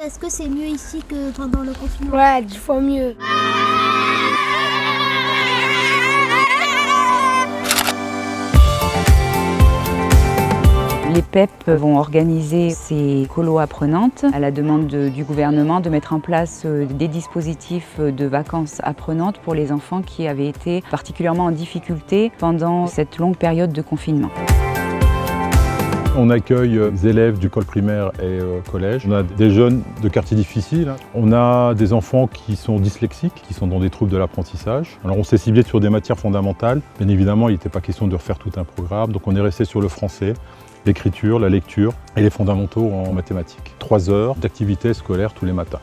Est-ce que c'est mieux ici que pendant le confinement? Ouais, 10 fois mieux. Les PEP vont organiser ces colos apprenantes à la demande du gouvernement de mettre en place des dispositifs de vacances apprenantes pour les enfants qui avaient été particulièrement en difficulté pendant cette longue période de confinement. On accueille des élèves du école primaire et collège. On a des jeunes de quartiers difficiles. On a des enfants qui sont dyslexiques, qui sont dans des troubles de l'apprentissage. Alors on s'est ciblé sur des matières fondamentales. Bien évidemment, il n'était pas question de refaire tout un programme. Donc on est resté sur le français, l'écriture, la lecture et les fondamentaux en mathématiques. 3 heures d'activité scolaire tous les matins.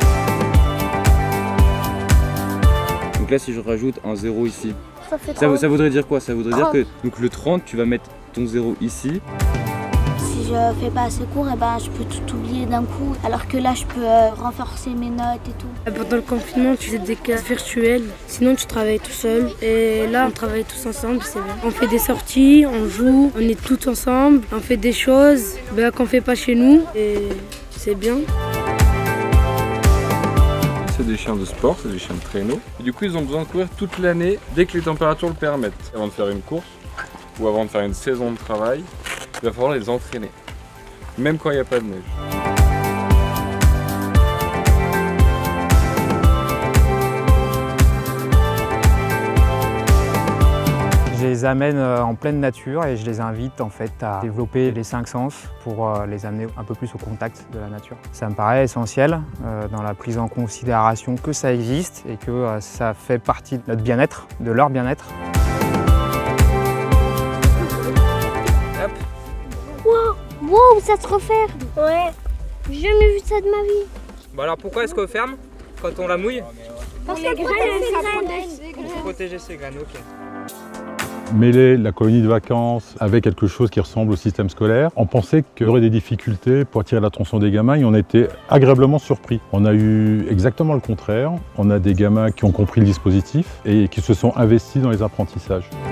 Donc là, si je rajoute un 0 ici, ça voudrait dire quoi? Ça voudrait dire que donc le 30, tu vas mettre ton 0 ici. Si je fais pas assez cours, je peux tout oublier d'un coup. Alors que là, je peux renforcer mes notes et tout. Pendant le confinement, tu fais des classes virtuelles. Sinon, tu travailles tout seul. Et là, on travaille tous ensemble, c'est bien. On fait des sorties, on joue, on est tous ensemble. On fait des choses qu'on ne fait pas chez nous. Et c'est bien. C'est des chiens de sport, c'est des chiens de traîneau. Et du coup, ils ont besoin de courir toute l'année dès que les températures le permettent. Avant de faire une course ou avant de faire une saison de travail, il va falloir les entraîner, même quand il n'y a pas de neige. Je les amène en pleine nature et je les invite en fait à développer les 5 sens pour les amener un peu plus au contact de la nature. Ça me paraît essentiel dans la prise en considération que ça existe et que ça fait partie de notre bien-être, de leur bien-être. Wow, ça se referme. Ouais, j'ai jamais vu ça de ma vie. Bon alors pourquoi est-ce qu'on ferme quand on la mouille? Parce que Pour protéger ses graines, ok. Mêler la colonie de vacances avec quelque chose qui ressemble au système scolaire, on pensait qu'il y aurait des difficultés pour attirer l'attention des gamins et on a été agréablement surpris. On a eu exactement le contraire. On a des gamins qui ont compris le dispositif et qui se sont investis dans les apprentissages.